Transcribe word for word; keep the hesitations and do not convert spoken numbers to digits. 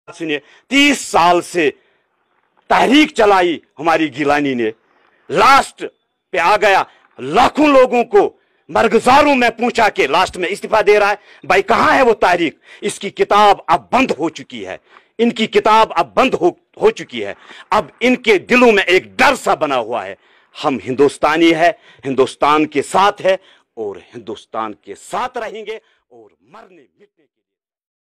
सुनिए, तीस साल से तहरीक चलाई हमारी गिलानी ने, लास्ट पे आ गया, लाखों लोगों को मरगजारों में पूछा के लास्ट में इस्तीफा दे रहा है। भाई कहां है वो तहरीक? इसकी किताब अब बंद हो चुकी है, इनकी किताब अब बंद हो हो चुकी है। अब इनके दिलों में एक डर सा बना हुआ है, हम हिंदुस्तानी है, हिंदुस्तान के साथ है और हिंदुस्तान के साथ रहेंगे और मरने मिटने के